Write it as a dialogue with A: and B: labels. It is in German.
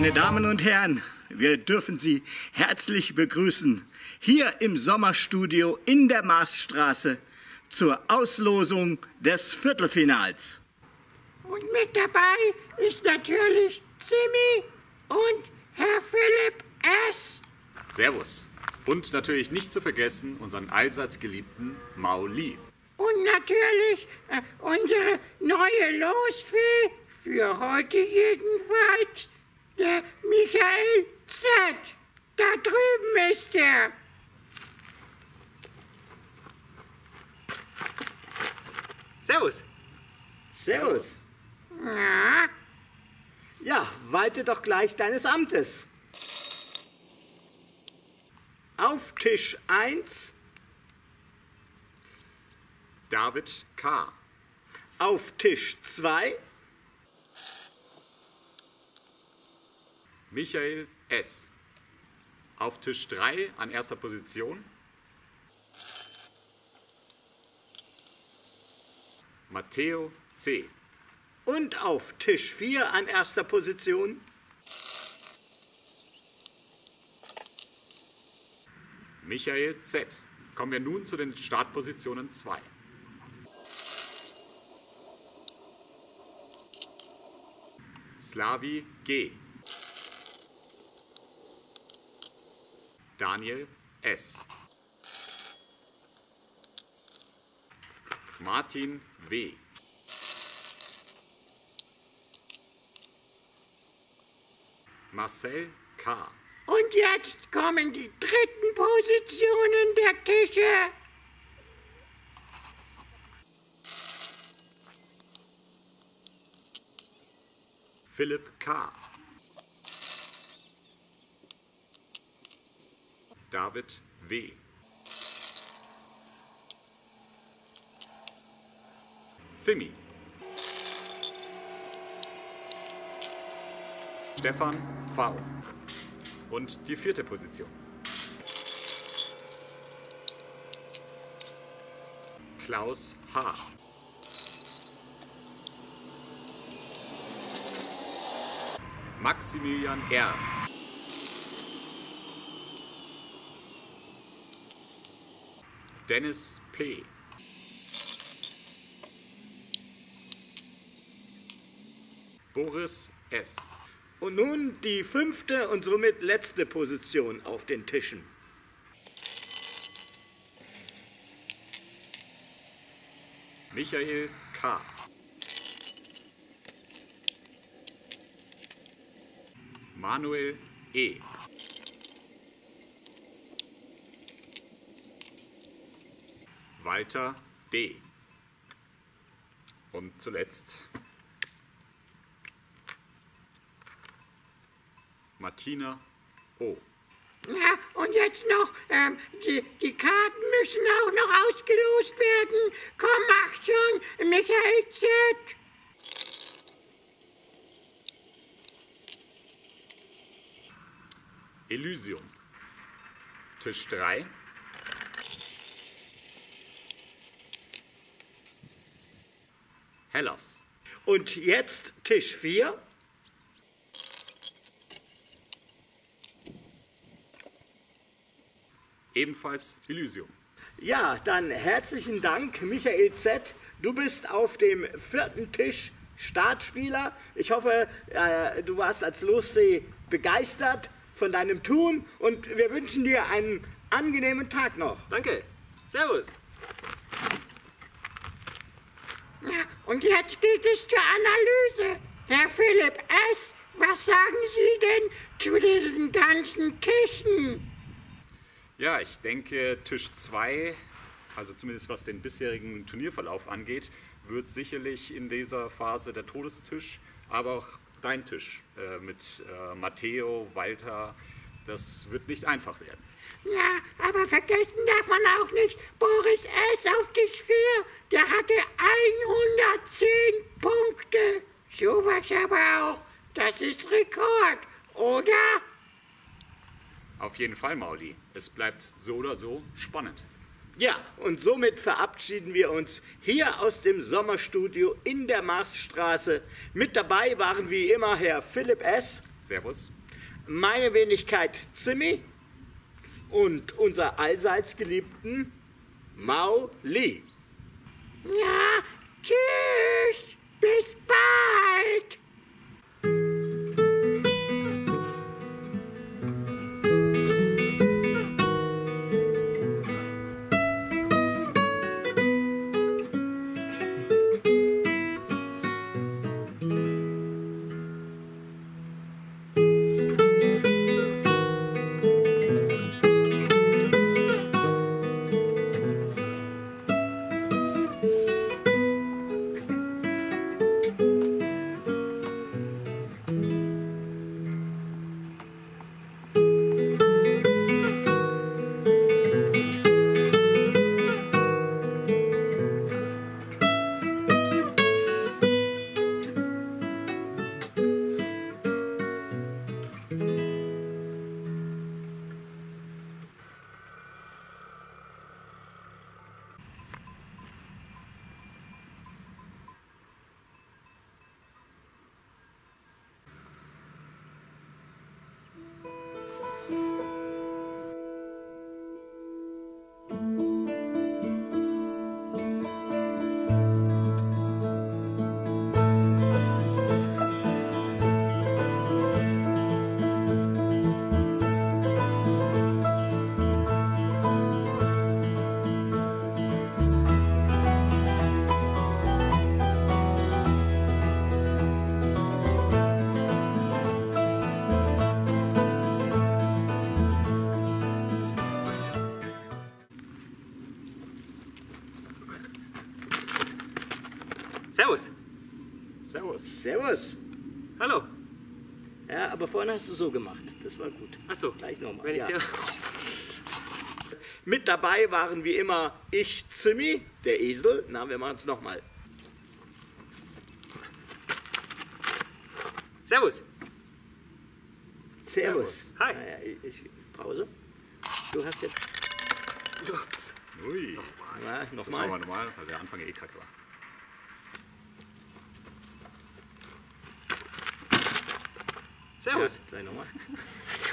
A: Meine Damen und Herren, wir dürfen Sie herzlich begrüßen hier im Sommerstudio in der Marsstraße zur Auslosung des Viertelfinals.
B: Und mit dabei ist natürlich Zimmi und Herr Philipp S.
C: Servus. Und natürlich nicht zu vergessen unseren allseits geliebten Mauli.
B: Und natürlich unsere neue Losfee, für heute jedenfalls, der Michael Z. Da drüben ist er.
D: Servus.
A: Servus.
B: Ja,
A: Ja, walte doch gleich deines Amtes. Auf Tisch 1,
C: David K.
A: auf Tisch 2,
C: Michael S. Auf Tisch 3 an erster Position Matteo C.
A: und auf Tisch 4 an erster Position
C: Michael Z. Kommen wir nun zu den Startpositionen 2. Slavi G. Daniel S. Martin W. Marcel K.
B: und jetzt kommen die dritten Positionen der Tische.
C: Philipp K. David W. Zimmi. Stefan V. Und die 4. Position. Klaus H. Maximilian R. Dennis P. Boris S.
A: und nun die 5. und somit letzte Position auf den Tischen.
C: Michael K. Manuel E. Walter D. Und zuletzt Martina O.
B: Ja, und jetzt noch, die Karten müssen auch noch ausgelost werden. Komm, mach schon, Michael Z.
C: Elysium. Tisch 3. Hellas.
A: Und jetzt Tisch 4.
C: Ebenfalls Elysium.
A: Ja, dann herzlichen Dank, Michael Z. Du bist auf dem 4. Tisch Startspieler. Ich hoffe, du warst als Losfee begeistert von deinem Tun und wir wünschen dir einen angenehmen Tag noch.
D: Danke. Servus.
B: Ja, und jetzt geht es zur Analyse. Herr Philipp S., was sagen Sie denn zu diesen ganzen Tischen?
C: Ja, ich denke, Tisch 2, also zumindest was den bisherigen Turnierverlauf angeht, wird sicherlich in dieser Phase der Todestisch, aber auch dein Tisch mit Matteo, Walter, das wird nicht einfach werden.
B: Ja, aber vergessen darf man auch nicht, Boris S. auf Tisch 4, der hatte 110 Punkte. Sowas aber auch, das ist Rekord, oder?
C: Auf jeden Fall, Mauli. Es bleibt so oder so spannend.
A: Ja, und somit verabschieden wir uns hier aus dem Sommerstudio in der Marsstraße. Mit dabei waren wie immer Herr Philipp S.,
C: Servus.
A: meine Wenigkeit Zimmi und unser allseits geliebten Mao Li.
B: Ja, tschüss, bis bald.
D: Servus.
C: Servus.
A: Servus.
D: Hallo.
A: Ja, aber vorhin hast du so gemacht. Das war gut.
D: Ach so.
A: Gleich nochmal.
D: Wenn ich
A: Ja.
D: ja.
A: Mit dabei waren wie immer ich, Zimmi, der Esel. Na, wir machen es nochmal.
D: Servus.
A: Servus.
D: Hi.
A: Naja, Pause. Du hast jetzt.
D: Ups.
C: Ui.
A: Na,
C: Das machen
A: nochmal.
C: wir normal, weil der Anfang eh kacke war.
D: Servus.
A: Gleich nochmal.